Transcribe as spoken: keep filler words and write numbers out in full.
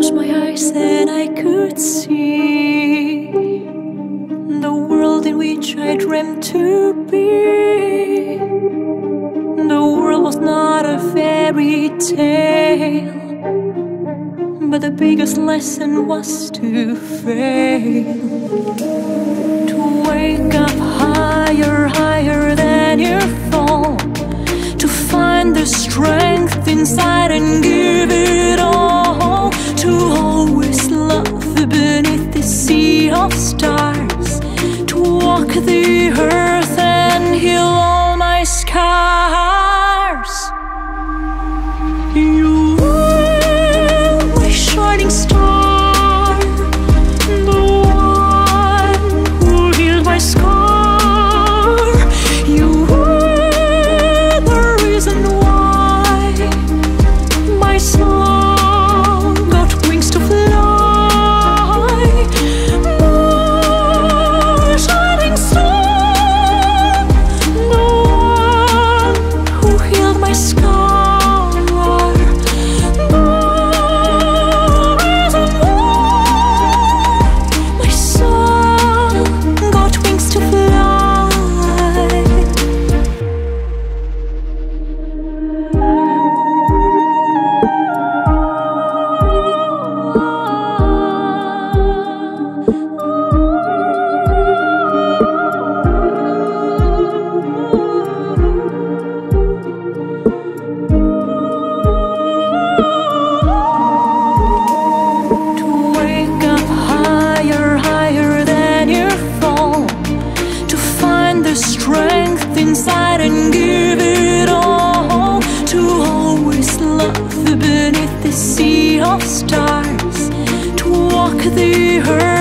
closed my eyes and I could see the world in which I dreamt to be. The world was not a fairy tale, but the biggest lesson was to fail. To wake up higher, higher than your fall, to find the strength inside and give it all. To always love beneath the sea of stars, to walk the earth and heal all my scars. You are my shining star, the one who healed my scar. You are the reason why my song got wings to fly. My shining star, the one who healed my scar. Strength inside and give it all. To always love beneath the sea of stars, to walk the earth